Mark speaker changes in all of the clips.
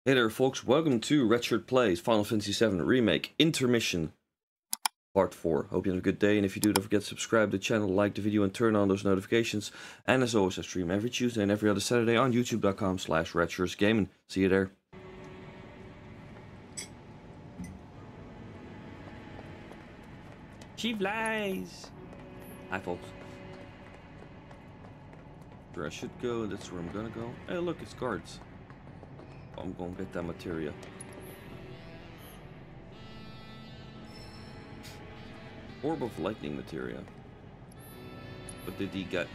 Speaker 1: Hey there folks, welcome to Redshirt Plays Final Fantasy VII Remake Intermission Part 4. Hope you have a good day, and if you do, don't forget to subscribe to the channel, like the video, and turn on those notifications. And as always, I stream every Tuesday and every other Saturday on youtube.com/redshirtsgaming. See you there. She flies! Hi folks. Where I should go, that's where I'm gonna go. Hey look, it's guards. I'm gonna get that materia. Orb of lightning materia. What did he get?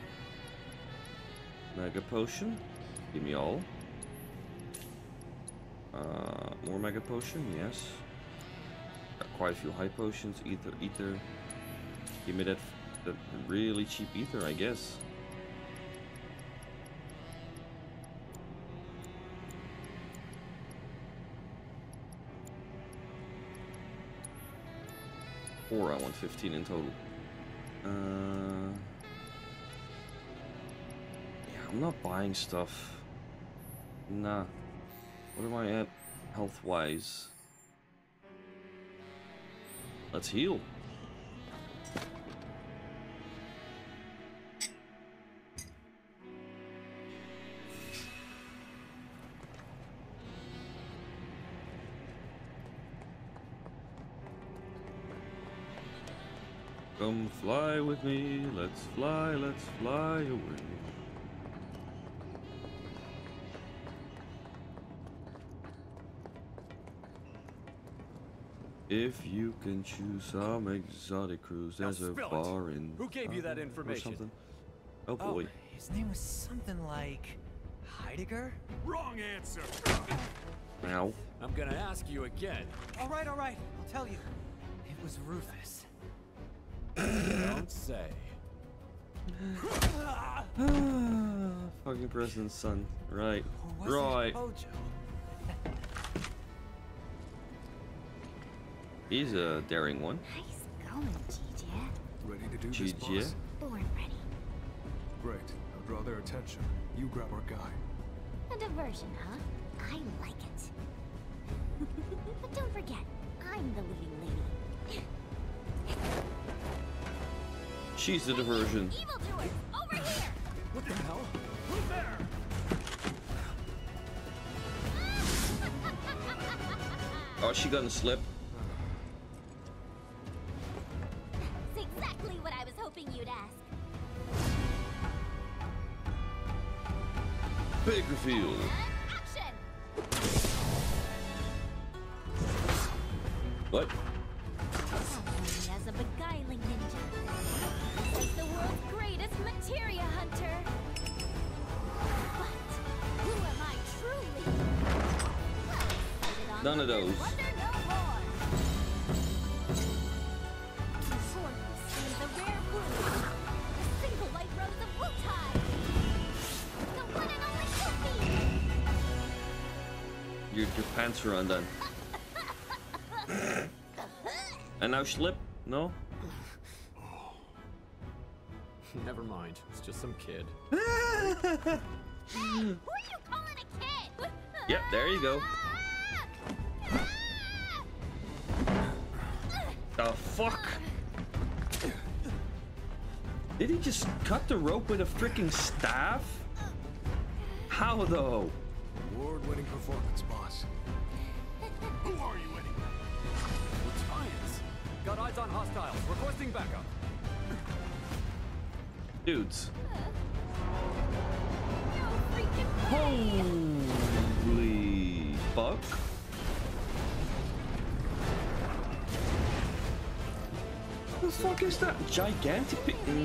Speaker 1: Mega potion. Give me all. More mega potion, yes. Got quite a few high potions. Ether. Give me that really cheap ether, I guess. I want 15 in total. Yeah, I'm not buying stuff. Nah. What am I at health-wise? Let's heal. Come fly with me, let's fly away. If you can choose some exotic cruise, there's a bar in...
Speaker 2: Who gave you that information?
Speaker 1: Something. Oh boy.
Speaker 3: Oh, his name was something like... Heidegger?
Speaker 2: Wrong answer!
Speaker 1: Ow.
Speaker 2: I'm gonna ask you again.
Speaker 3: Alright, I'll tell you. It was Rufus.
Speaker 2: Don't say.
Speaker 1: Fucking president's son. Right.
Speaker 3: Or was
Speaker 1: Right.
Speaker 3: it Bojo?
Speaker 1: He's a daring one.
Speaker 4: Nice going, GJ.
Speaker 5: Ready to do this,
Speaker 1: GG.
Speaker 5: boss?
Speaker 4: Born ready.
Speaker 5: Great. Now draw their attention. You grab our guy.
Speaker 4: A diversion, huh? I like it. But don't forget, I'm the leading lady.
Speaker 1: She's the diversion.
Speaker 4: Evildoers, over here!
Speaker 2: What the hell? Who's there?
Speaker 1: Oh, she gonna slip.
Speaker 4: It's exactly what I was hoping you'd ask.
Speaker 1: Bakerfield.
Speaker 4: Action!
Speaker 1: What?
Speaker 4: Only as a beguiling ninja. This is the world's greatest materia hunter. But who am I truly? Well, decided on
Speaker 1: None of those.
Speaker 4: wonder no more. Sword will save the rare wound. The single white rose of Wutai. The one and only Kofi.
Speaker 1: Your pants are undone. And now slip? No?
Speaker 2: Never mind. It's just some kid.
Speaker 4: Hey, who are you calling a kid?
Speaker 1: Yep, there you go. The fuck? Did he just cut the rope with a freaking staff? How though?
Speaker 5: Award-winning performance, boss.
Speaker 2: Who are you anyway? Giants. Got eyes on hostiles. Requesting backup.
Speaker 1: Dudes.
Speaker 4: No freaking
Speaker 1: Holy fuck. The fuck is that? Gigantic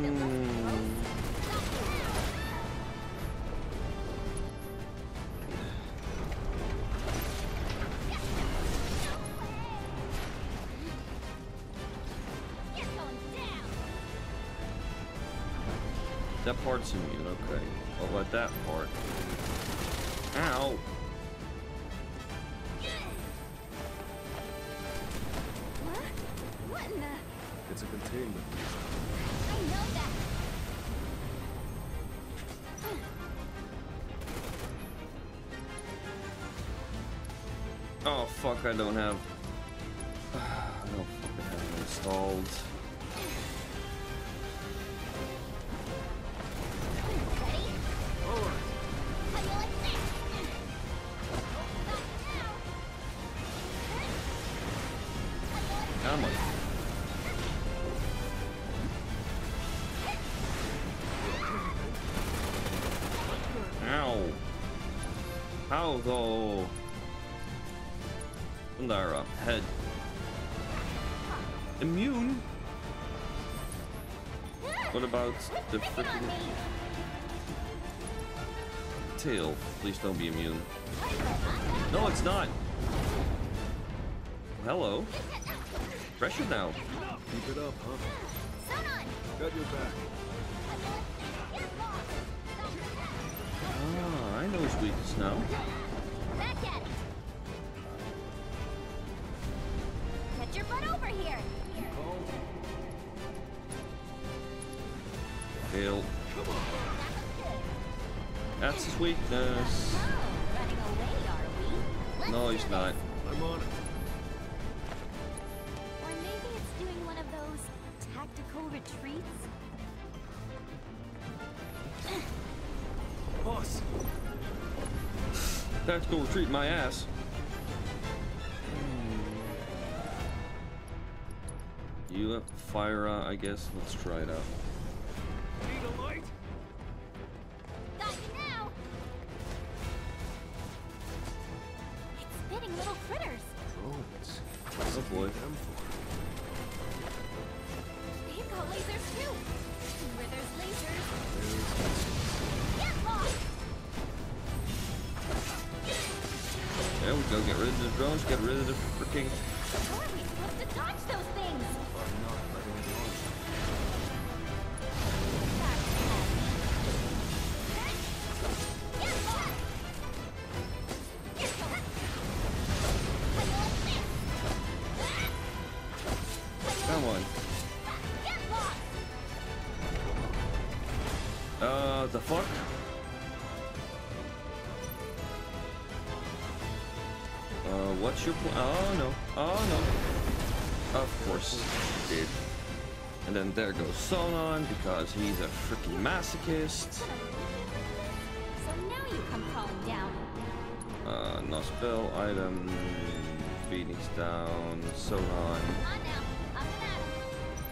Speaker 4: You're going down.
Speaker 1: That part's immune, okay. What about that part? Ow!
Speaker 4: What? What in the?
Speaker 5: It's a containment.
Speaker 4: I know that.
Speaker 1: Oh fuck, I don't have... I don't fucking have it installed. Come on. Ow. How though? Sandara, head. Immune? What about the freaking tail? Please don't be immune. No, it's not. Hello. Pressure now.
Speaker 5: Keep it up, huh? Got your back.
Speaker 1: Ah, I know his weakness now.
Speaker 4: Back at it. Get your butt over here.
Speaker 1: Tail. That's his weakness.
Speaker 4: Oh, running away, are we?
Speaker 1: No, he's not.
Speaker 5: I'm on it.
Speaker 4: Or maybe it's doing one of those tactical retreats.
Speaker 5: Boss.
Speaker 1: Tactical retreat my ass. You have fire, I guess. Let's try it out.
Speaker 5: Need a light?
Speaker 4: Got you now. It's spitting little critters.
Speaker 5: Drones.
Speaker 1: Oh boy.
Speaker 5: Them for?
Speaker 4: They've got lasers too. And where there's lasers, get lost.
Speaker 1: There we go. Get rid of the drones. Get rid of the freaking...
Speaker 4: How are we supposed to dodge those things?
Speaker 5: I'm not letting it on.
Speaker 4: Get lost.
Speaker 1: Come on.
Speaker 4: Get lost.
Speaker 1: The fuck? What's your plan? Oh no. Oh no. Of course he did. And then there goes Sonon because he's a freaking masochist.
Speaker 4: So now you come calling down.
Speaker 1: No spell item. Phoenix down. Sonon.
Speaker 4: Come on now. Up and at 'em.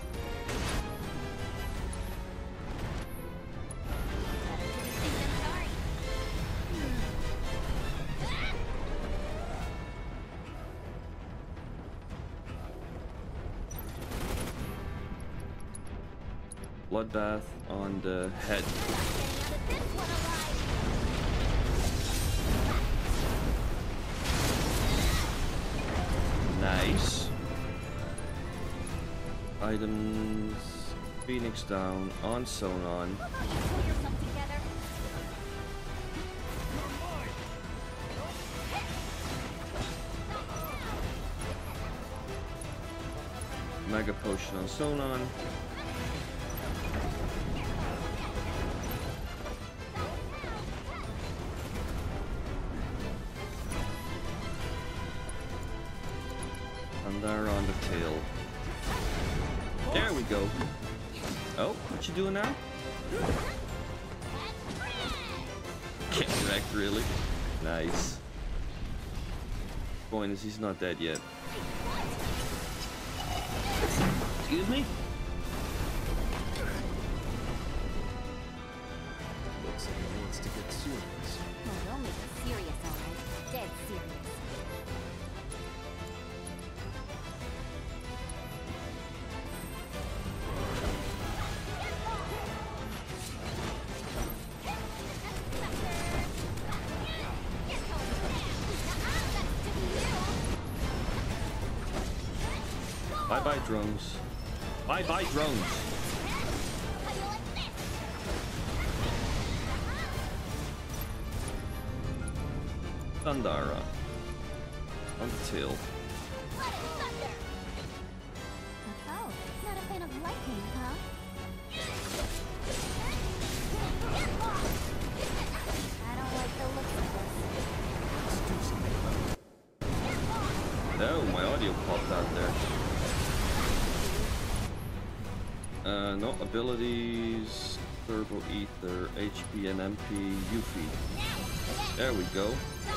Speaker 4: Better to be safe than sorry.
Speaker 1: Bloodbath on the head.
Speaker 4: Getting out of this one alive.
Speaker 1: Nice. Items. Phoenix down on Sonon.
Speaker 4: How about you pull yourself together?
Speaker 1: Mega potion on Sonon. And there on the tail. There we go. Oh, what you doing now? Get wrecked, really? Nice. Point is, he's not dead yet. Excuse me?
Speaker 5: Looks like he wants to get serious.
Speaker 4: Oh, they'll make it serious, alright. Dead serious.
Speaker 1: Bye bye drones. Bye bye drones. Sandara. On the tail.
Speaker 4: Oh, not a fan of lightning, huh? I don't like the looks of this.
Speaker 5: Let's do something about it.
Speaker 1: Oh, my audio popped out there. No, abilities, Turbo Ether, HP and MP, UV. There we go.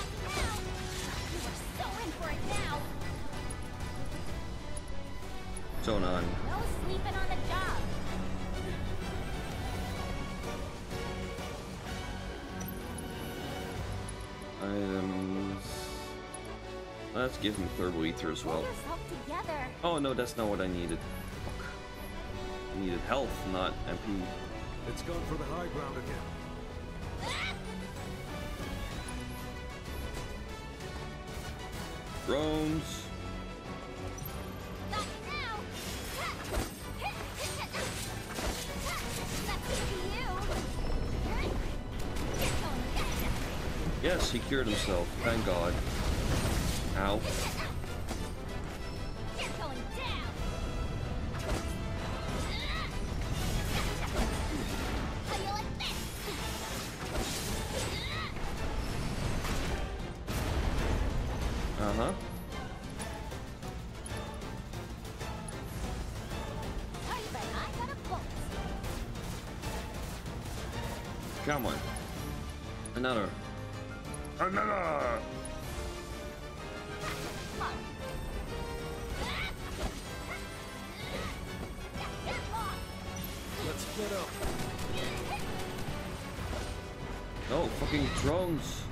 Speaker 1: So on.
Speaker 4: No sleeping on the job.
Speaker 1: Items. Let's give him Turbo Ether as well.
Speaker 4: Pull yourself together.
Speaker 1: Oh no, that's not what I needed. Fuck. I needed health, not MP.
Speaker 5: It's gone for the high ground again.
Speaker 1: Drones.
Speaker 4: Not now. That's you.
Speaker 1: Yes, he cured himself. Thank God. Ow.
Speaker 4: You're going down. How you like this?
Speaker 1: Uh-huh.
Speaker 4: Sorry, but I got a bolt.
Speaker 1: Come on. Another. Another!
Speaker 5: Let's split up.
Speaker 1: No, fucking drones.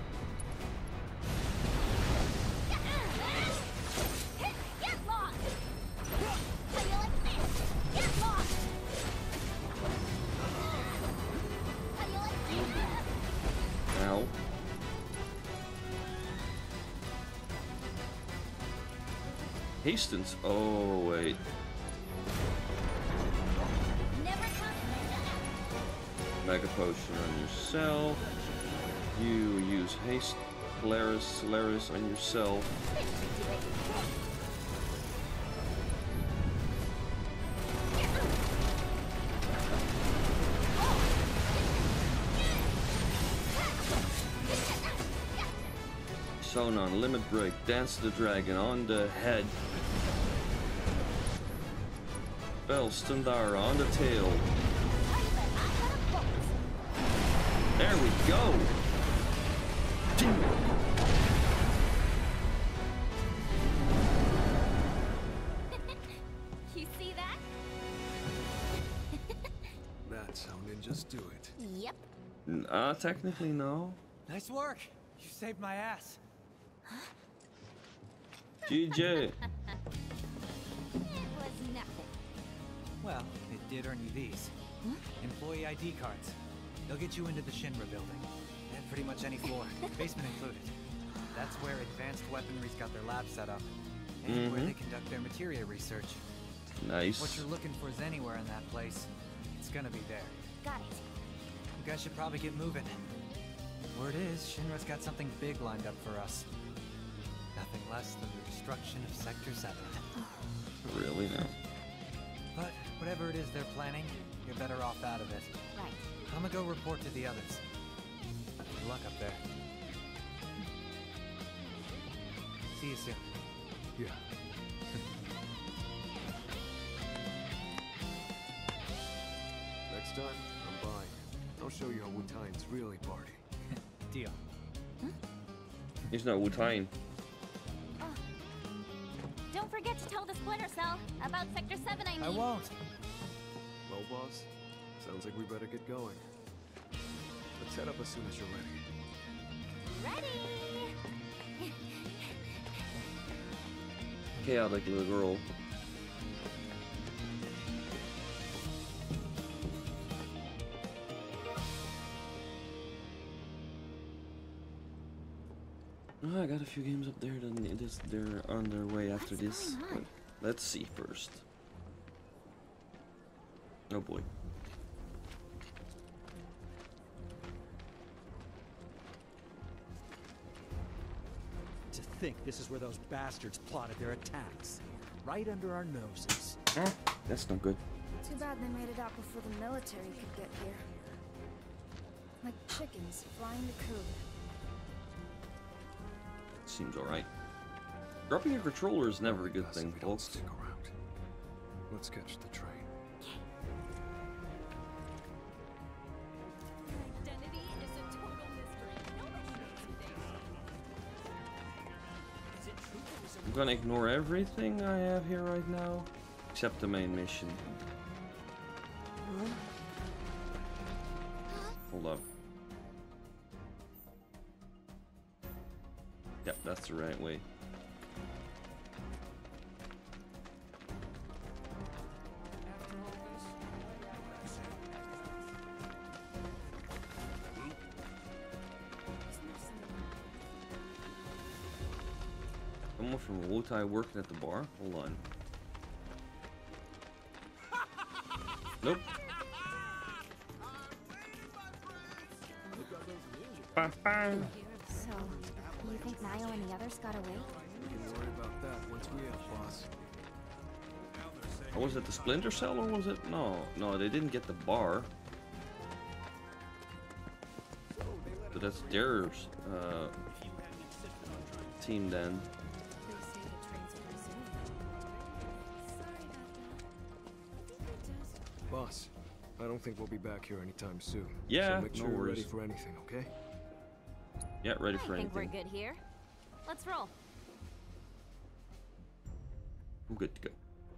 Speaker 4: Get lost! How you like this? Get lost! How you like this?
Speaker 1: Ow. Hastings. Oh, wait.
Speaker 4: Never count
Speaker 1: Mega Potion on yourself. You use Haste. Solaris on yourself. Sonon, Limit Break, Dance the Dragon on the head. Bell, Standara on the tail. There we go!
Speaker 4: You see that?
Speaker 5: That's how ninjas do it.
Speaker 4: Yep.
Speaker 1: Technically no.
Speaker 3: Nice work. You saved my ass.
Speaker 1: GJ.
Speaker 4: It was nothing.
Speaker 3: Well, it did earn you these. Employee ID cards. They'll get you into the Shinra building. And pretty much any floor, basement included. That's where advanced weaponry's got their lab set up. And where they conduct their materia research.
Speaker 1: Nice.
Speaker 3: What you're looking for is anywhere in that place. It's gonna be there.
Speaker 4: Got it.
Speaker 3: You guys should probably get moving. Word is, Shinra's got something big lined up for us. Nothing less than the destruction of Sector 7.
Speaker 1: Really now?
Speaker 3: But whatever it is they're planning, you're better off out of it.
Speaker 4: Right.
Speaker 3: I'm gonna go report to the others. Good luck up there. See you soon.
Speaker 5: Yeah. Next time, I'm buying. I'll show you how Wu-Tian's really party.
Speaker 3: Deal.
Speaker 1: He's not Wu-Tang.
Speaker 4: Don't forget to tell the Splinter Cell about Sector 7, I mean.
Speaker 3: I won't.
Speaker 5: Well, boss, sounds like we better get going. Let's head up as soon as you're ready.
Speaker 4: Ready?
Speaker 1: Chaotic little girl. Oh, I got a few games up there, then they're on their way after this.
Speaker 4: going on?
Speaker 1: But let's see first. Oh boy.
Speaker 6: To think this is where those bastards plotted their attacks. Right under our noses.
Speaker 1: That's not good.
Speaker 7: Too bad they made it out before the military could get here. Like chickens flying the coop.
Speaker 1: Seems alright. Dropping your controller is never a good
Speaker 5: Best
Speaker 1: thing,
Speaker 5: if we don't
Speaker 1: folks.
Speaker 5: stick around. Let's catch the train.
Speaker 4: Identity is a total mystery. Nobody knows who they are.
Speaker 1: I'm gonna ignore everything I have here right now, except the main mission. Hold up. Yep, that's the right way. Someone from Wutai working at the bar? Hold on. Nope.
Speaker 7: So, you think Niall and the others got away?
Speaker 5: We can worry about that once we have boss.
Speaker 1: Or was it the Splinter Cell or was it? No, they didn't get the bar. But that's their team then.
Speaker 5: Boss, I don't think we'll be back here anytime soon.
Speaker 1: Yeah,
Speaker 5: so make sure
Speaker 1: no
Speaker 5: you're ready
Speaker 1: worries.
Speaker 5: for anything, okay?
Speaker 1: Yeah, ready
Speaker 4: I
Speaker 1: for
Speaker 4: think we're
Speaker 1: anything.
Speaker 4: good here. Let's roll.
Speaker 1: I'm good to go.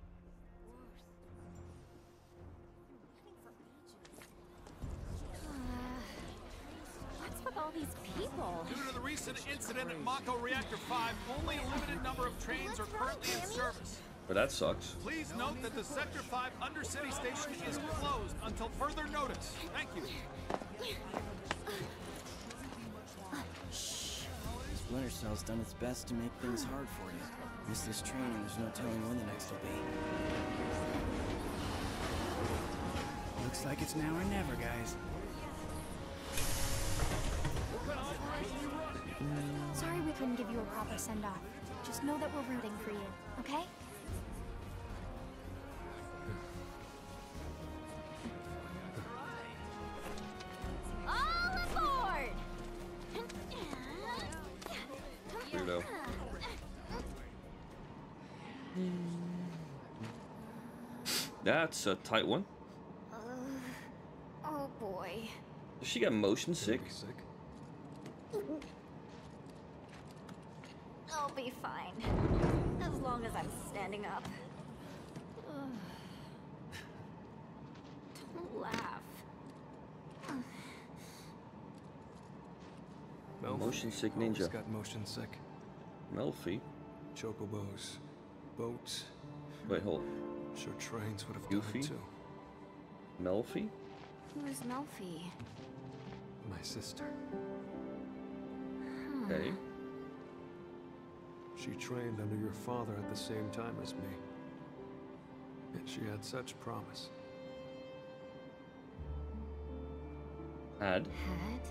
Speaker 4: What's with all these people?
Speaker 2: Due to the recent incident at Mako Reactor 5, only a limited number of trains are currently in service.
Speaker 1: But that sucks.
Speaker 2: Please note that the Sector 5 Undercity station is closed until further notice. Thank you.
Speaker 8: Splinter Cell's done its best to make things hard for you. Miss this train and there's no telling when the next will be. Looks like it's now or never, guys.
Speaker 7: Sorry we couldn't give you a proper send-off. Just know that we're rooting for you, okay?
Speaker 4: All aboard!
Speaker 1: Weirdo. That's a tight one.
Speaker 7: Oh boy.
Speaker 1: Does she get motion sick?
Speaker 5: Be sick?
Speaker 4: I'll be fine. As long as I'm standing up. Don't laugh.
Speaker 5: Melfi
Speaker 1: Motion sick
Speaker 5: always
Speaker 1: ninja.
Speaker 5: got motion sick.
Speaker 1: Melfi?
Speaker 5: Chocobos, boats.
Speaker 1: Wait, hold.
Speaker 5: Sure trains would have
Speaker 1: Goofy?
Speaker 5: done it too.
Speaker 1: Melfi?
Speaker 7: Who's Melfi?
Speaker 5: My sister.
Speaker 1: Okay.
Speaker 5: She trained under your father at the same time as me. And she had such promise.
Speaker 1: Had.
Speaker 7: Had?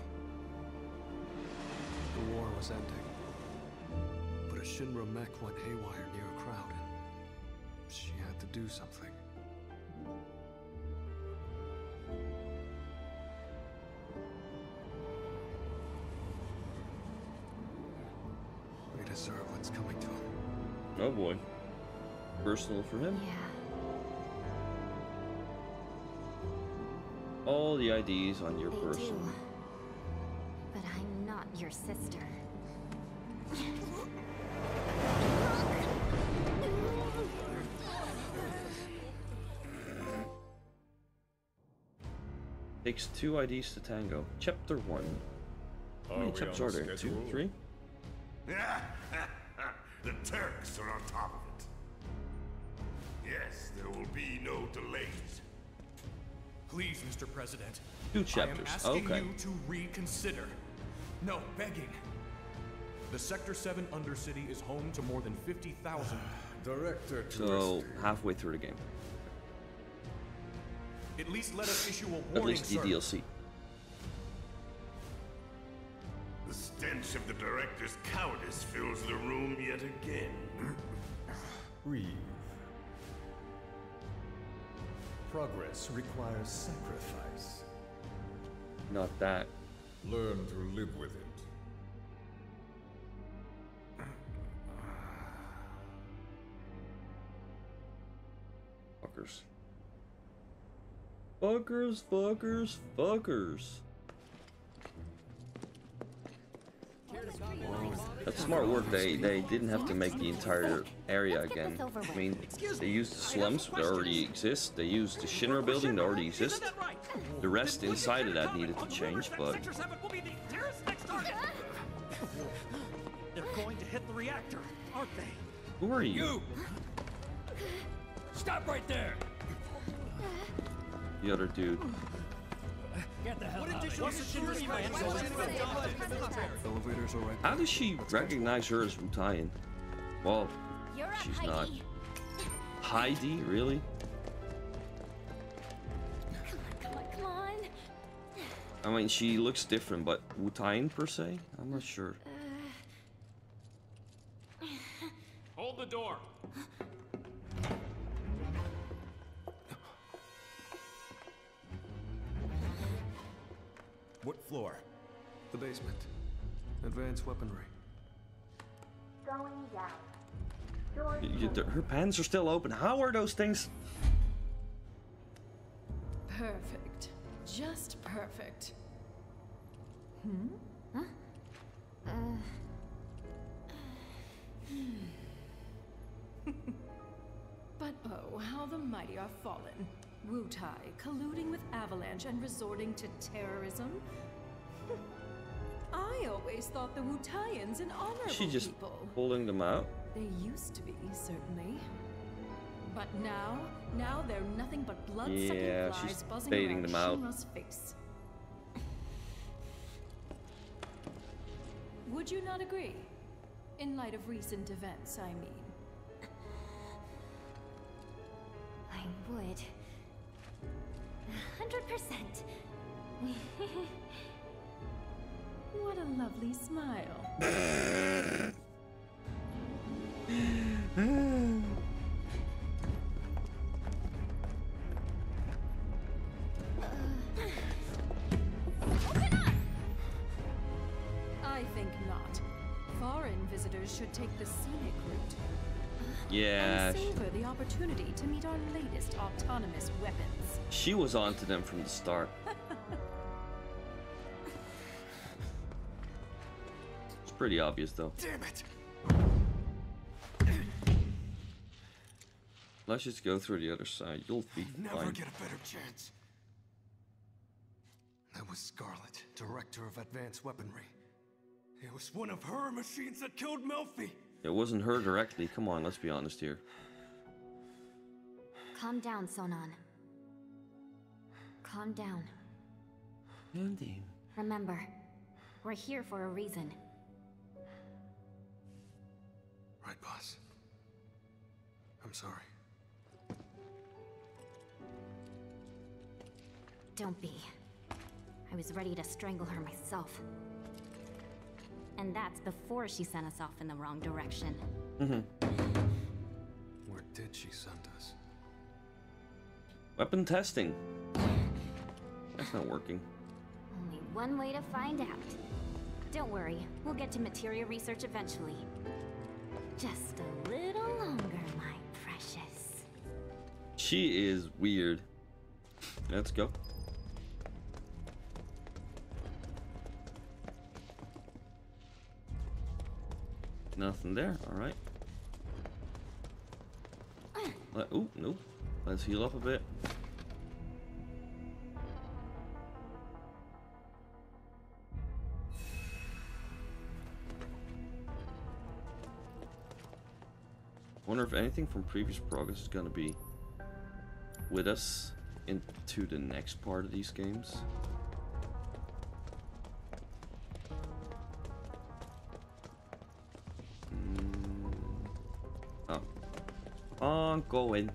Speaker 5: The war was ending. But a Shinra mech went haywire near a crowd, and she had to do something. We deserve what's coming to him.
Speaker 1: Oh boy. Personal for him.
Speaker 7: Yeah.
Speaker 1: All the IDs on your
Speaker 7: They
Speaker 1: person.
Speaker 7: do. But I'm not your sister.
Speaker 1: Takes 2 IDs to tango. Chapter 1. How many chapters are there? 2, 3?
Speaker 9: The Turks are on top of it. Yes, there will be no delays.
Speaker 10: Please, Mr. President.
Speaker 1: 2
Speaker 10: I am
Speaker 1: chapters.
Speaker 10: asking
Speaker 1: Okay.
Speaker 10: you to reconsider. No, begging. The Sector 7 Undercity is home to more than 50,000.
Speaker 9: Director
Speaker 1: So, halfway through the game.
Speaker 10: At least let us issue a
Speaker 1: At
Speaker 10: warning,
Speaker 1: least the
Speaker 10: sir.
Speaker 1: DLC.
Speaker 9: The stench of the director's cowardice fills the room yet again.
Speaker 11: Reeve. Progress requires sacrifice.
Speaker 1: Not that.
Speaker 11: Learn to live with it.
Speaker 1: Fuckers. Fuckers, fuckers, fuckers. That's smart work. They didn't have to make the entire area again. I mean, they used the slums that already exist. They used the Shinra building that already exists. The rest inside of that needed to change, but
Speaker 6: They're going to hit the reactor, aren't they?
Speaker 1: who are you?
Speaker 2: Stop right there!
Speaker 1: The other dude.
Speaker 2: Get the hell out of here.
Speaker 5: Elevators are right.
Speaker 1: How does she recognize her as Wutayan? Well,
Speaker 4: You're up,
Speaker 1: she's not.
Speaker 4: Heidi.
Speaker 1: Heidi, really?
Speaker 4: Come on, come on.
Speaker 1: I mean, she looks different, but Wutayan per se? I'm not sure.
Speaker 2: Hold the door.
Speaker 10: What floor?
Speaker 5: The basement. Advanced weaponry.
Speaker 4: Going down.
Speaker 1: Her pants are still open. How are those things?
Speaker 12: Perfect. Just perfect.
Speaker 4: Huh?
Speaker 12: But oh, how the mighty are fallen. Wutai colluding with Avalanche and resorting to terrorism? I always thought the Wutaians an honorable
Speaker 1: She just
Speaker 12: people.
Speaker 1: pulling them out.
Speaker 12: They used to be, certainly. But now they're nothing but blood-sucking
Speaker 1: Yeah,
Speaker 12: flies
Speaker 1: she's
Speaker 12: buzzing
Speaker 1: baiting
Speaker 12: around
Speaker 1: them out.
Speaker 12: Shinra's face. Would you not agree? In light of recent events, I mean.
Speaker 4: I would. 100%.
Speaker 12: What a lovely smile. I think not. Foreign visitors should take the scenic route.
Speaker 1: Yeah,
Speaker 12: And savor the opportunity to meet our latest autonomous weapons.
Speaker 1: she was onto them from the start. It's pretty obvious, though.
Speaker 5: Damn it!
Speaker 1: Let's just go through the other side. You'll be
Speaker 5: Never
Speaker 1: fine.
Speaker 5: get a better chance. That was Scarlet, director of advanced weaponry. It was one of her machines that killed Melfi.
Speaker 1: It wasn't her directly. Come on, let's be honest here.
Speaker 4: Calm down, Sonon. Calm down.
Speaker 1: Indeed.
Speaker 4: Remember, we're here for a reason.
Speaker 5: Right, boss. I'm sorry.
Speaker 4: Don't be. I was ready to strangle her myself. And that's before she sent us off in the wrong direction.
Speaker 5: Where did she send us?
Speaker 1: Weapon testing. That's not working.
Speaker 4: Only one way to find out. Don't worry, we'll get to materia research eventually. Just a little longer, my precious.
Speaker 1: She is weird. Let's go. Nothing there. All right. Oh, nope. Let's heal up a bit. Wonder if anything from previous progress is going to be with us into the next part of these games. Oh. Ongoing.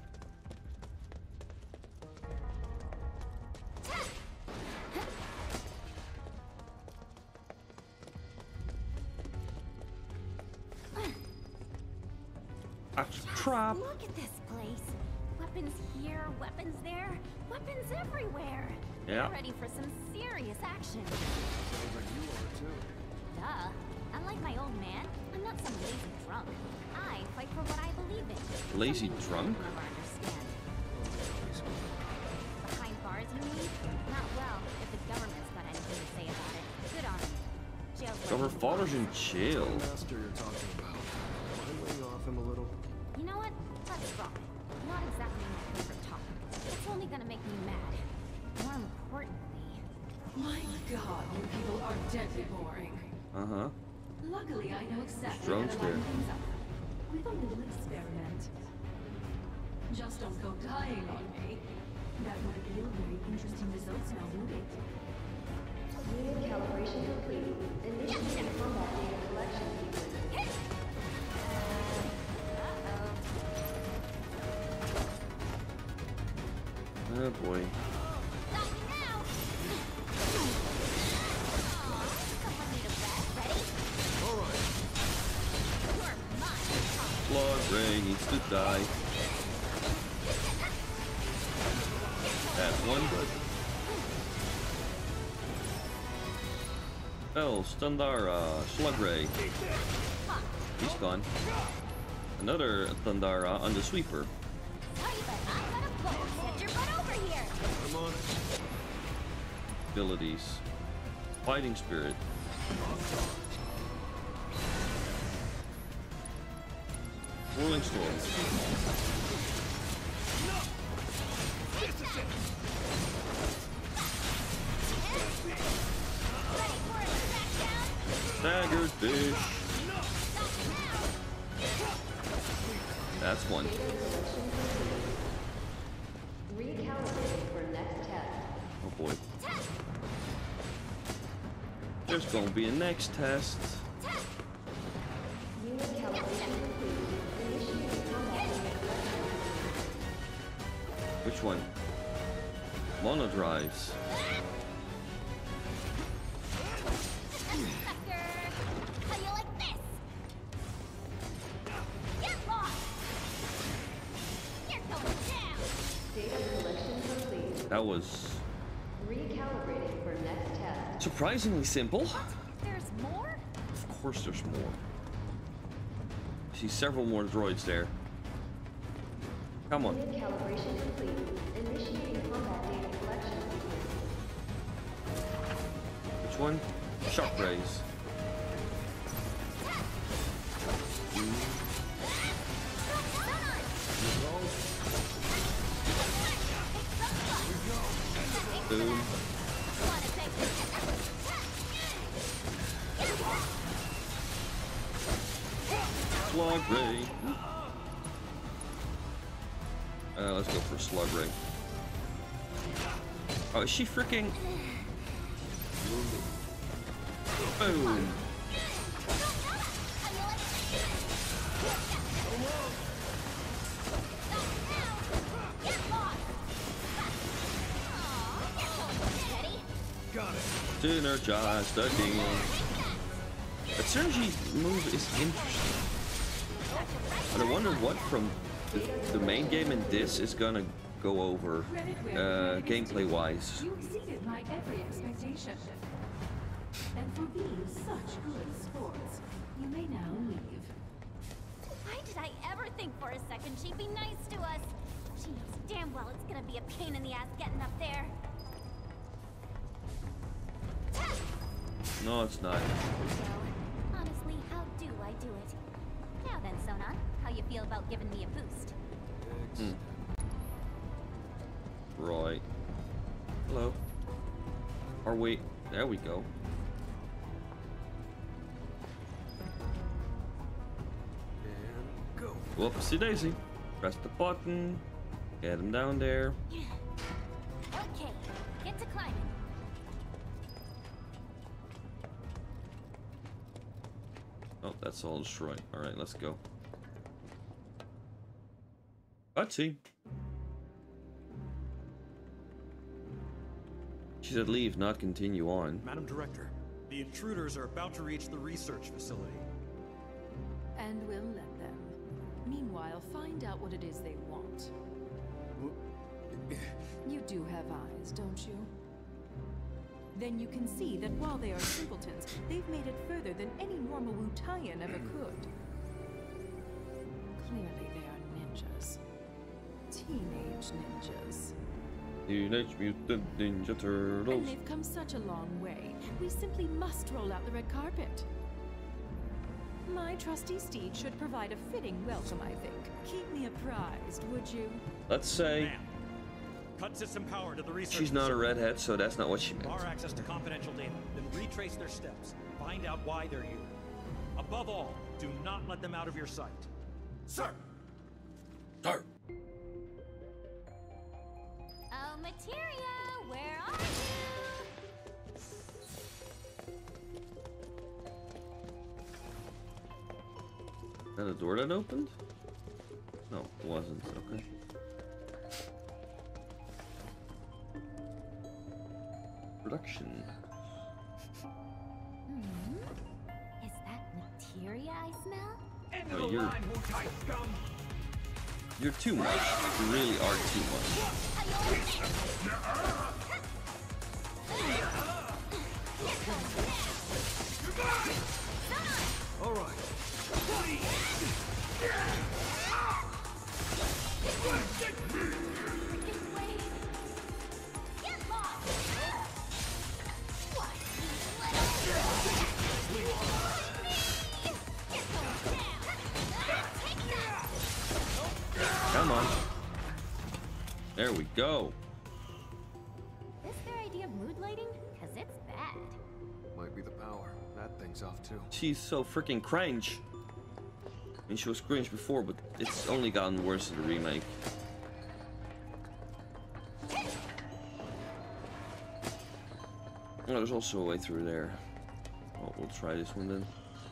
Speaker 1: Trap.
Speaker 4: Look at this place. Weapons here, weapons there, weapons everywhere.
Speaker 1: Yeah.
Speaker 4: We're ready for some serious action.
Speaker 5: Sounds like you are too.
Speaker 4: Duh. Unlike my old man, I'm not some lazy drunk. I fight for what I believe in.
Speaker 1: Lazy drunk?
Speaker 4: You'll never understand.
Speaker 1: father's in jail.
Speaker 5: Master you're talking about. Am I laying off him a little?
Speaker 4: You know what? Let's drop it. Not exactly my favorite topic. It's only gonna make me mad. More importantly...
Speaker 12: My god, you people are deadly boring.
Speaker 1: Uh-huh.
Speaker 12: Luckily, I know exactly how
Speaker 1: Drones
Speaker 12: to
Speaker 1: there.
Speaker 12: line things up. With a little experiment. Just don't go dying on me. That would yield very interesting results now, would it?
Speaker 13: Unit calibration complete. Initiating combat data collection sequence.
Speaker 1: Oh boy.
Speaker 4: Got me now! Someone need a vet. Ready?
Speaker 5: Alright.
Speaker 4: You're mine.
Speaker 1: Slug Ray needs to die. That's one, but... Oh, Thundara, Slug Ray. He's gone. Another Thundara on the sweeper.
Speaker 4: Sorry, but I got a boat. Get your butt over here.
Speaker 5: I'm on it.
Speaker 1: Abilities. Fighting Spirit. Rolling Storm. Staggered fish. That's one.
Speaker 13: Recalibrate for next test.
Speaker 1: Oh boy. There's gonna be a next test.
Speaker 13: Unit calibration complete. Initiating combat data collection.
Speaker 1: Which one? Mono drives.
Speaker 4: How you like this? Get lost! You're going down!
Speaker 13: Data collection complete.
Speaker 1: That was
Speaker 13: Recalibrating for next test.
Speaker 1: surprisingly simple.
Speaker 4: There's more?
Speaker 1: Of course there's more. I see several more droids there. Come on.
Speaker 13: Unit calibration complete. Initiating combat data collection sequence.
Speaker 1: Which one? Shock rays. Boom. Slug ray. Let's go for slug ray. Oh, is she freaking? Boom. Synergize the team. That synergy move is interesting. But I wonder what from the main game and this is gonna go over gameplay wise.
Speaker 12: You exceeded my every expectation. And for being such good sports, you may now leave.
Speaker 4: Why did I ever think for a second she'd be nice to us? She knows damn well it's gonna be a pain in the ass getting up there.
Speaker 1: No, it's not.
Speaker 4: Well, honestly, how do I do it? Now then, Sonon, how you feel about giving me a boost?
Speaker 1: Right. Hello. Or wait, there we go.
Speaker 5: And go.
Speaker 1: Whoopsie daisy. Press the button. Get him down there.
Speaker 4: Okay, get to climbing.
Speaker 1: Oh, that's all destroyed. Alright, let's go. Cutscene. She said leave, not continue on.
Speaker 6: Madam Director, the intruders are about to reach the research facility.
Speaker 12: And we'll let them. Meanwhile, find out what it is they want. You do have eyes, don't you? Then you can see that while they are simpletons, they've made it further than any normal Wutaian ever could. Clearly they are ninjas. Teenage ninjas.
Speaker 1: Teenage Mutant Ninja
Speaker 12: And
Speaker 1: Turtles.
Speaker 12: they've come such a long way. We simply must roll out the red carpet. My trusty steed should provide a fitting welcome, I think. Keep me apprised, would you?
Speaker 1: Let's say
Speaker 6: Cut system power to the research.
Speaker 1: she's not a redhead, so that's not what she meant.
Speaker 6: Bar access to confidential data. Then retrace their steps. Find out why they're here. Above all, do not let them out of your sight.
Speaker 9: Sir!
Speaker 1: Sir!
Speaker 4: Oh, Materia, where are you?
Speaker 1: Is that a door that opened? No, it wasn't. Okay. Production.
Speaker 4: Is that Materia I smell?
Speaker 1: Oh, you're too much. You really are too much.
Speaker 5: All right.
Speaker 1: Come on. There we go.
Speaker 4: Is their idea of mood lighting? Cause it's bad.
Speaker 5: Might be the power. That thing's off too.
Speaker 1: She's so freaking cringe. I mean, she was cringe before, but it's only gotten worse in the remake. Oh, there's also a way through there. Oh, we'll try this one then.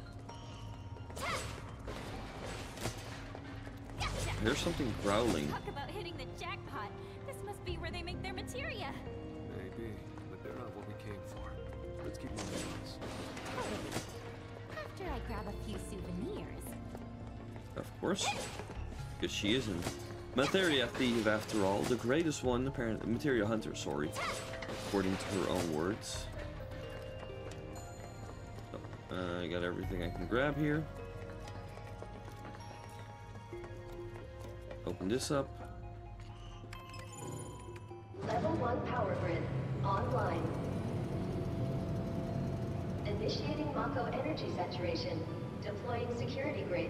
Speaker 1: There's something growling.
Speaker 4: Talk about hitting the jackpot. This must be where they make their materia.
Speaker 5: Maybe, but they're not what we came for. Let's keep moving on.
Speaker 4: Totally. After I grab a few souvenirs.
Speaker 1: Of course. Because she isn't. Materia thief after all. The greatest one, apparently. Materia hunter, sorry. According to her own words. So, I got everything I can grab here. Open this up.
Speaker 13: Level 1 power grid online. Initiating Mako energy saturation. Deploying security grid.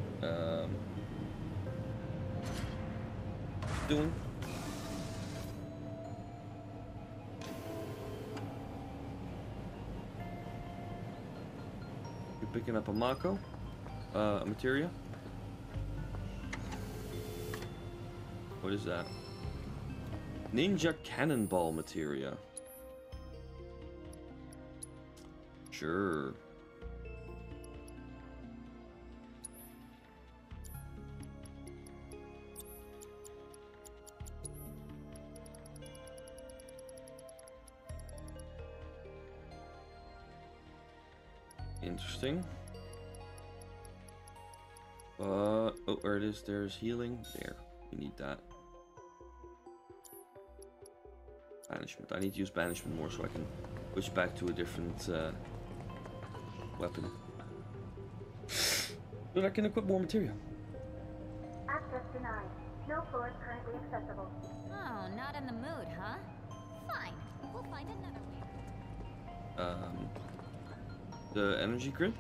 Speaker 1: Doing. You're picking up a Mako, a materia. What is that? Ninja cannonball materia. Sure. Interesting. Oh, where it is, there's healing. There. We need that. Banishment. I need to use banishment more so I can switch back to a different weapon. But I can equip more material.
Speaker 13: Access denied. No floors currently accessible.
Speaker 4: Oh, not in the mood, huh? Fine. We'll find another way.
Speaker 1: The energy grid?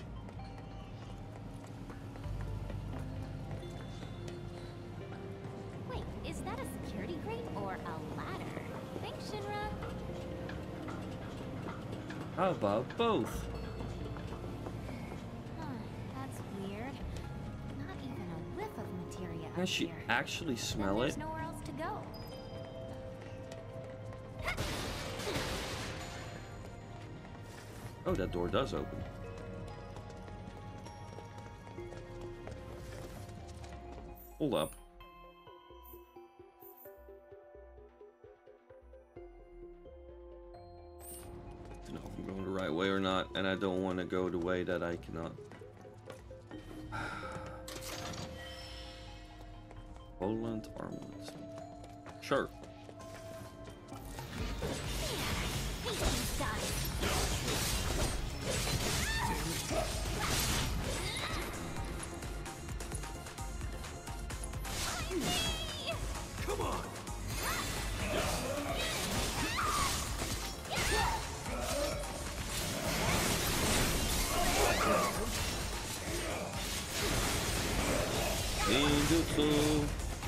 Speaker 4: Wait, is that a security grate or a ladder? Thanks, Shinra.
Speaker 1: How about both?
Speaker 4: Huh, that's weird. Not even a whiff of materia
Speaker 1: Can
Speaker 4: up
Speaker 1: she
Speaker 4: here.
Speaker 1: actually smell
Speaker 4: Then there's
Speaker 1: it?
Speaker 4: nowhere else to go.
Speaker 1: Oh, that door does open. Hold up. I don't know if I'm going the right way or not, and I don't want to go the way that I cannot. Poland armament. Sure.
Speaker 5: Come on!
Speaker 1: Ninjutsu.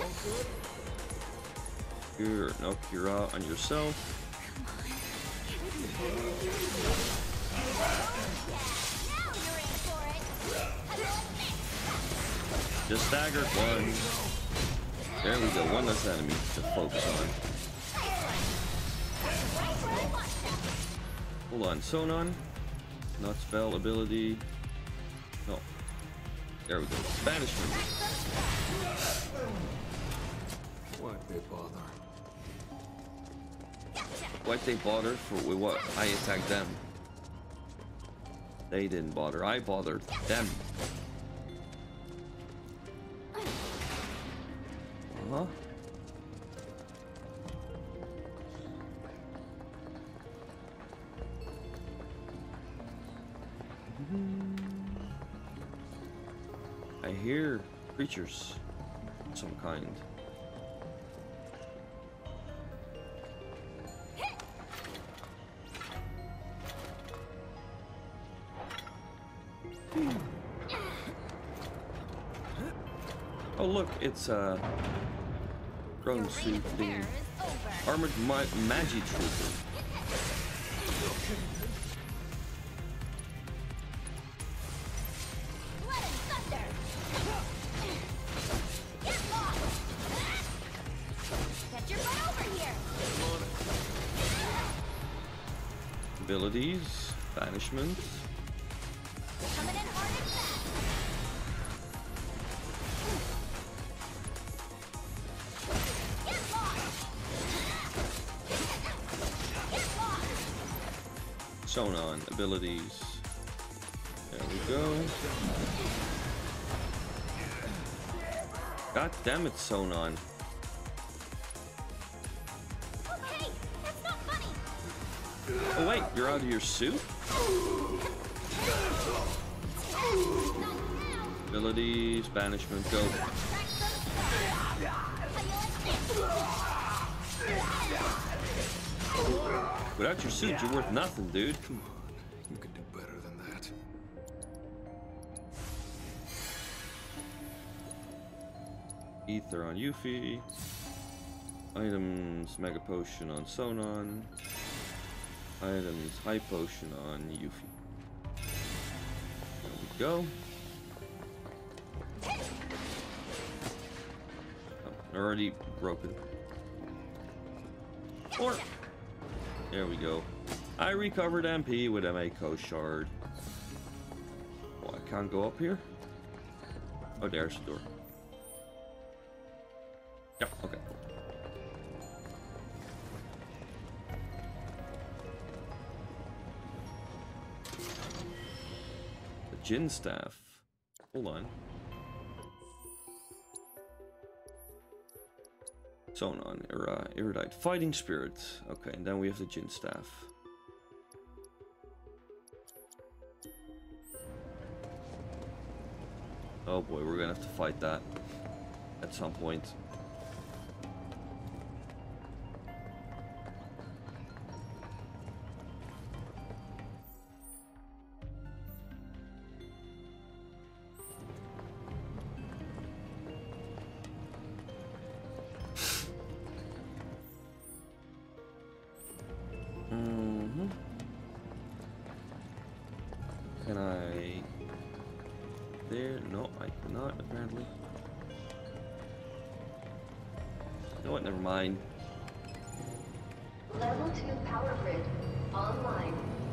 Speaker 1: Here, knock you out on yourself. Just staggered one. There we go, one less enemy to focus on. Hold on, Sonon. Not spell ability. No. There we go. Banishment.
Speaker 5: Why'd they bother?
Speaker 1: Why'd they bother for what? I attacked them. They didn't bother. I bothered them. Uh-huh. I hear creatures of some kind. Oh look, it's a drone suit thing. Armored Magi Trooper. Abilities, banishment. Sonon abilities. There we go. God damn it, Sonon.
Speaker 4: Okay, that's not funny.
Speaker 1: Oh wait, you're out of your suit? Abilities, banishment, go. Without your suit, you're worth nothing, dude.
Speaker 5: Come on, you can do better than that.
Speaker 1: Ether on Yuffie. Items, Mega Potion on Sonon. Items, High Potion on Yuffie. There we go. Oh, already broken. Or there we go. I recovered MP with MA Shard. Oh, I can't go up here? Oh, there's the door. Yep, okay. The Jin Staff. Hold on. Sonon, Erudite, Fighting Spirit. Okay, and then we have the Jin Staff. Oh boy, we're gonna have to fight that at some point. Can I... There? No, I cannot, apparently. You know what? Never mind.
Speaker 13: Level 2 power grid online.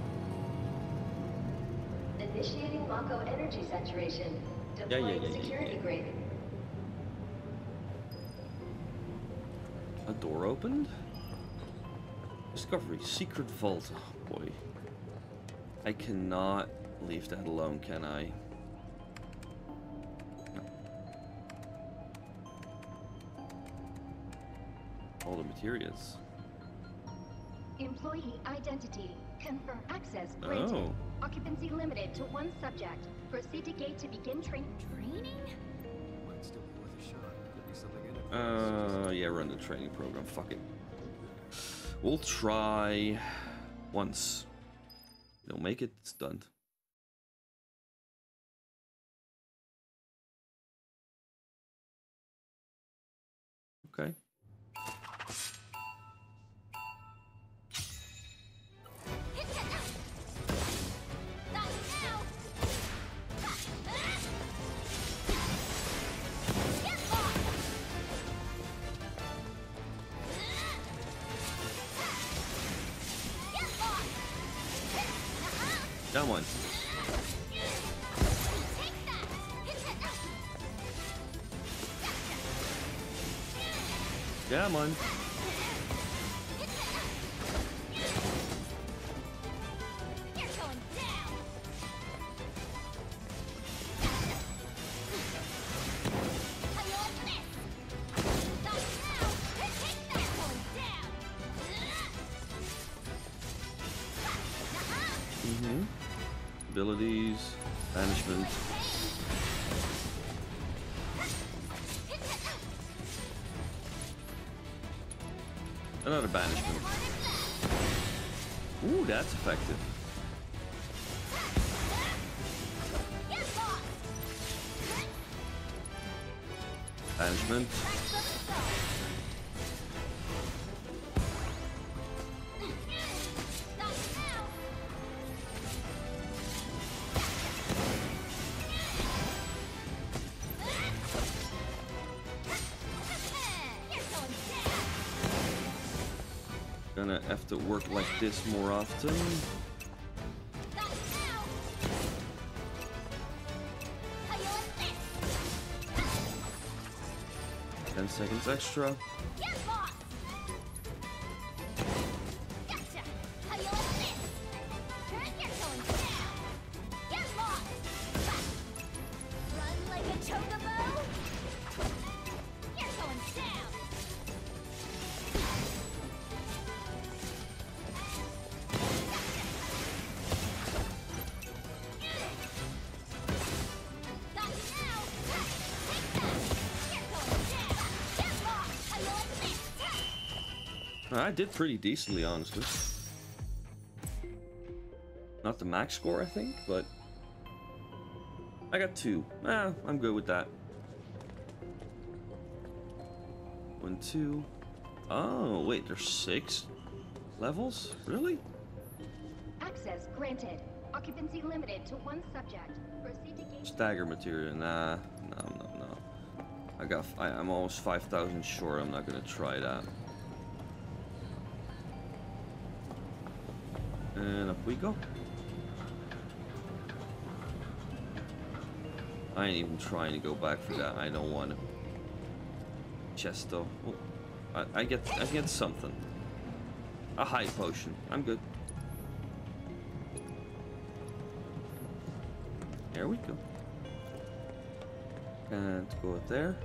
Speaker 13: Initiating Mako energy saturation. Deploying security grid.
Speaker 1: A door opened? Discovery, secret vault. Oh boy. I cannot leave that alone, can I? No. All the materials.
Speaker 14: Employee identity. Confirm access granted.
Speaker 1: Oh.
Speaker 14: Occupancy limited to 1 subject. Proceed to gate to begin training.
Speaker 5: Might still be worth a shot. Could be something in it.
Speaker 1: Yeah, run the training program. Fuck it. We'll try once. If we don't make it, it's done. Okay. Come on. Come on.
Speaker 4: You're going down. How you like this? Not now. Take that. You're going down.
Speaker 1: Abilities, banishment. Another banishment. Ooh, that's effective. Banishment. Gonna have to work like this more often. 10 seconds extra. I did pretty decently, honestly. Not the max score, I think, but I got 2. I'm good with that. 1, 2. Oh, wait, there's 6 levels? Really?
Speaker 13: Access granted. Occupancy limited to 1 subject. Proceed to gate.
Speaker 1: Stagger material. Nah. No. I'm almost 5,000 short. I'm not gonna try that. And up we go. I ain't even trying to go back for that. I don't want to. Chest though. Oh, I get something. A high potion. I'm good. There we go. Can't go up there.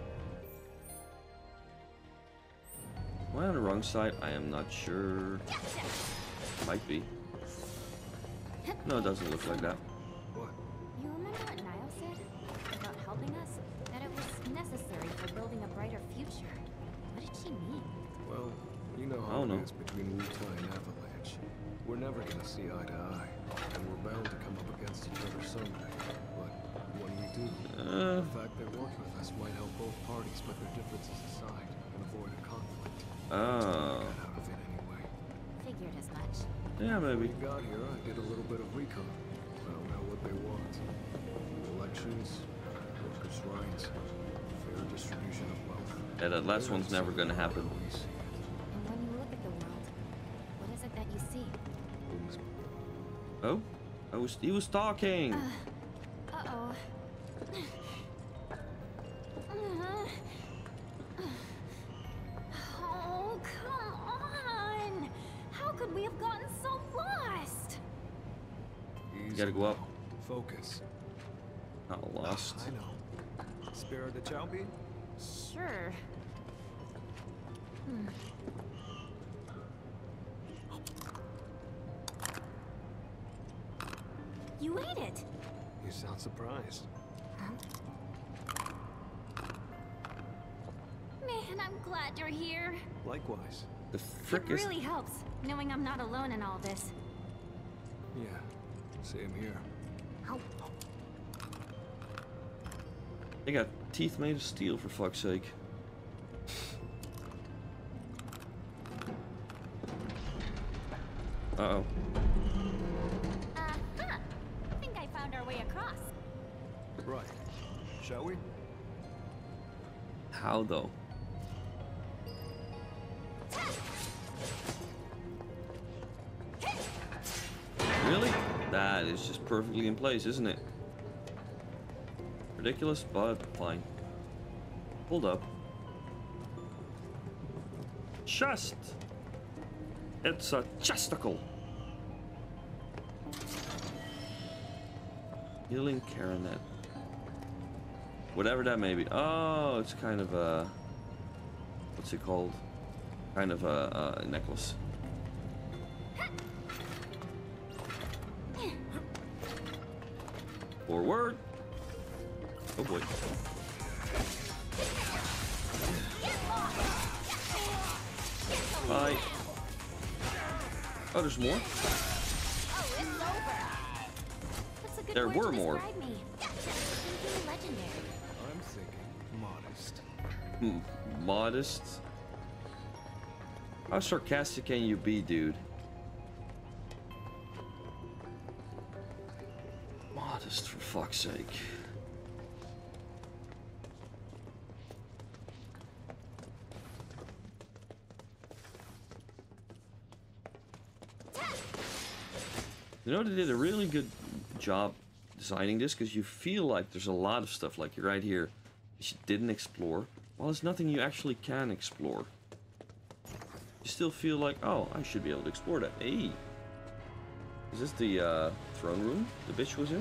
Speaker 1: Am I on the wrong side? I am not sure. Might be. No, it doesn't look like that.
Speaker 5: What?
Speaker 7: You remember what Niall said about helping us? That it was necessary for building a brighter future. What did she mean?
Speaker 5: Well, you know how it is between Wutai and Avalanche. We're never gonna see eye to eye, and we're bound to come up against each other someday. But when we do, the fact they're working with us might help both parties put their differences aside and avoid a conflict.
Speaker 1: Oh.
Speaker 5: Get out of it anyway.
Speaker 7: Figured as much.
Speaker 1: Yeah, maybe.
Speaker 5: When we got here, I did a little bit of recon. Found out what they want. Elections, workers' rights, fair distribution of wealth.
Speaker 1: Yeah, that last one's never gonna happen.
Speaker 7: And when you look at the world, what is it that you see?
Speaker 1: Oh? He was talking!
Speaker 7: Uh-oh. Oh, come on! How could we have gotten so lost?
Speaker 1: You gotta go up.
Speaker 5: Focus.
Speaker 1: Not lost.
Speaker 5: I know. Spare the Chowby?
Speaker 7: Sure. You ate it!
Speaker 5: You sound surprised.
Speaker 7: Man, I'm glad you're here.
Speaker 5: Likewise.
Speaker 1: The frick
Speaker 7: It
Speaker 1: is...
Speaker 7: really helps, knowing I'm not alone in all this.
Speaker 5: Yeah, same here.
Speaker 1: They got teeth made of steel, for fuck's sake. Uh-oh.
Speaker 4: Uh-huh. I think I found our way across.
Speaker 5: Right. Shall we?
Speaker 1: How though? Really? That is just perfectly in place, isn't it? Ridiculous, but fine. Hold up. Chest! It's a chesticle! Healing Caranet. Whatever that may be. Oh, it's kind of a... What's it called? Kind of a necklace. Forward! Oh boy. Bye. Oh, there's more? There were more.
Speaker 5: I'm thinking modest.
Speaker 1: Modest? How sarcastic can you be, dude? Modest, for fuck's sake. You know, they did a really good job designing this, because you feel like there's a lot of stuff, like right here, that you didn't explore. Well, there's nothing you actually can explore. You still feel like, oh, I should be able to explore that. Hey! Is this the throne room the bitch was in?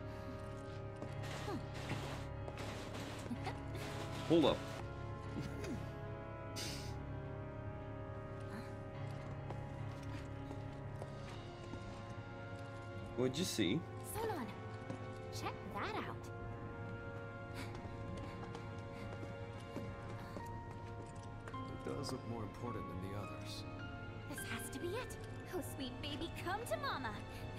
Speaker 1: Hold up. What'd you see?
Speaker 4: Solon, check that out.
Speaker 5: It does look more important than the others.
Speaker 4: This has to be it. Oh, sweet baby, come to mama.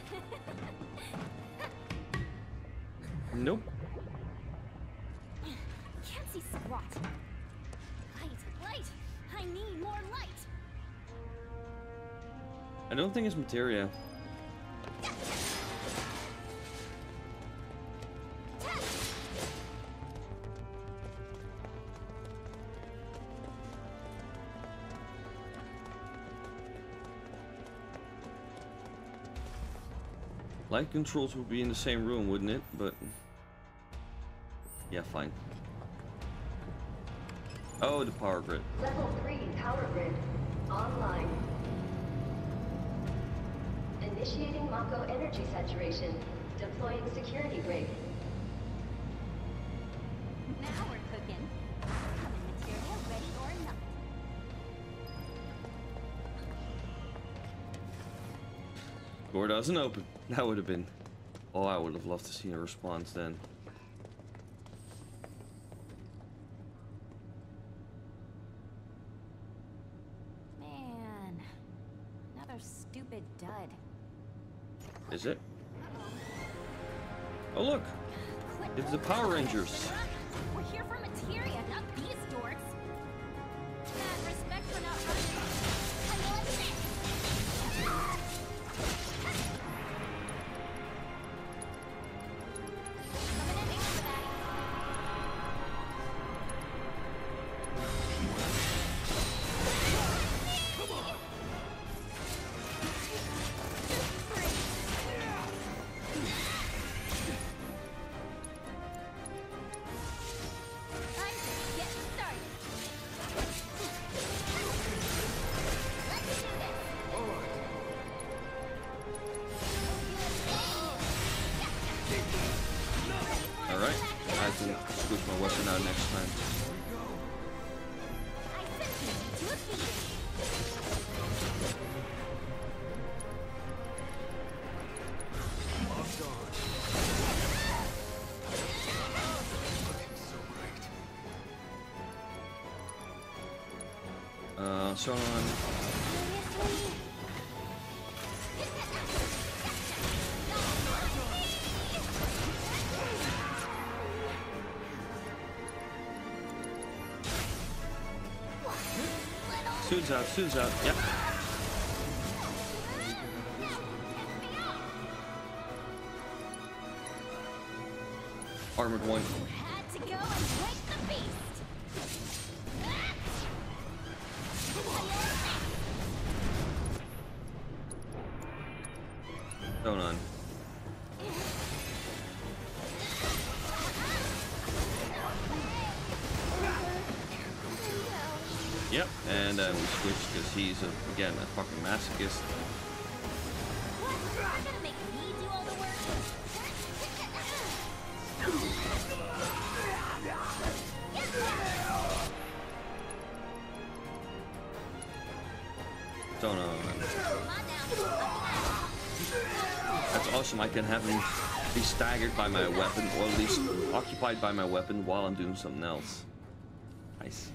Speaker 1: Nope.
Speaker 4: Can't see squat. Light, light. I need more light.
Speaker 1: I don't think it's materia. Light controls would be in the same room, wouldn't it? But yeah, fine. Oh, the power grid.
Speaker 13: Level 3 power grid online. Initiating Mako energy saturation. Deploying security rig.
Speaker 4: Now we're cooking. Coming material ready or not.
Speaker 1: Door doesn't open. That would have been... Oh, I would have loved to see a response then.
Speaker 4: Man, another stupid dud.
Speaker 1: Is it? Oh look! It's the Power Rangers!
Speaker 4: We're here for materia, not these dorks. Mad respect for not running. I like this.
Speaker 1: Alright, I can switch my weapon out next time. So on. Suits out, yep. Armored one.
Speaker 4: Had to go and wake the beast.
Speaker 1: Going on. Yep, and we switch because he's again a fucking masochist.
Speaker 4: What? You're gonna make me do all the work?
Speaker 1: Don't know. That's awesome. I can have him be staggered by my weapon, or at least occupied by my weapon while I'm doing something else. Nice.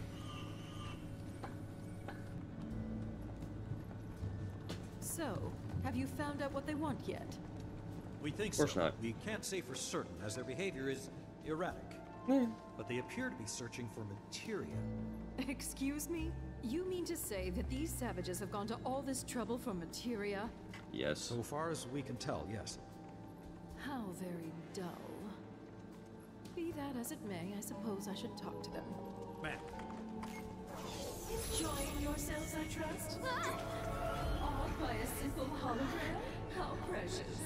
Speaker 15: So, have you found out what they want yet?
Speaker 6: We think
Speaker 1: so. Of course not.
Speaker 6: We can't say for certain, as their behavior is erratic. But they appear to be searching for materia.
Speaker 15: Excuse me? You mean to say that these savages have gone to all this trouble for materia?
Speaker 1: Yes.
Speaker 6: So far as we can tell, yes.
Speaker 15: How very dull. Be that as it may, I suppose I should talk to them.
Speaker 6: Ma'am.
Speaker 12: Enjoying yourselves, I trust? All by a simple hologram? How precious.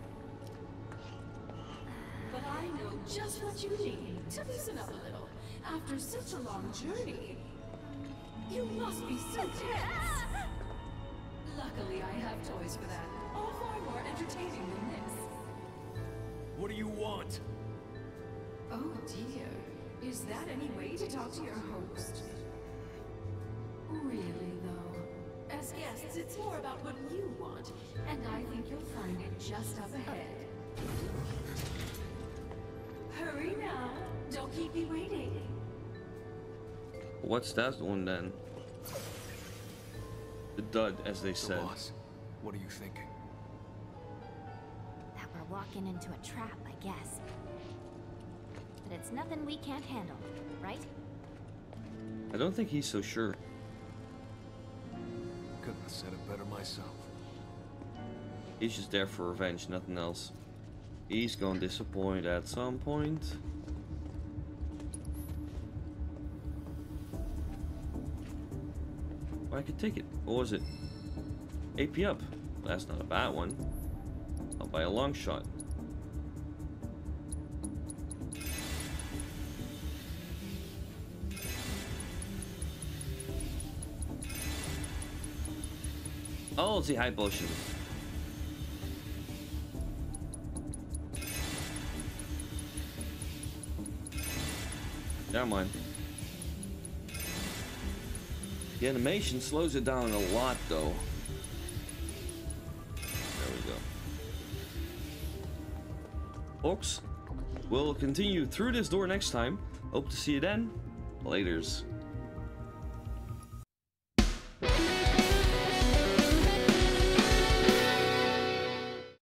Speaker 12: But I know just what you need to loosen up a little. After such a long journey, you must be so tense. Luckily, I have toys for that. All far more entertaining than this.
Speaker 10: What do you want?
Speaker 12: Oh dear. Is that any way to talk to your host? Really, though. As guests, it's more about what you want, and I think you'll find it just up ahead. Hurry now. Don't keep me waiting.
Speaker 1: What's that one then? The dud, as they said.
Speaker 5: Boss, what are you thinking?
Speaker 7: That we're walking into a trap, I guess. But it's nothing we can't handle, right?
Speaker 1: I don't think he's so sure.
Speaker 5: Couldn't have said it better myself.
Speaker 1: He's just there for revenge, nothing else. He's gonna disappoint at some point. Or I could take it. What was it? AP up. That's not a bad one. Not by a long shot. Oh, it's the high potion. Never mind. The animation slows it down a lot, though. There we go. Folks, we'll continue through this door next time. Hope to see you then. Laters.